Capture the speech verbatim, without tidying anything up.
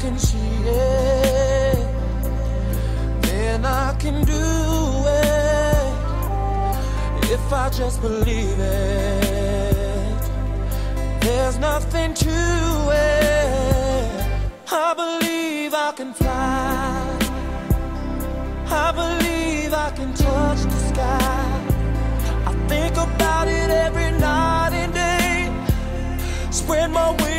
can see it, then I can do it. If I just believe it, there's nothing to it. I believe I can fly, I believe I can touch the sky. I think about it every night and day, spread my wings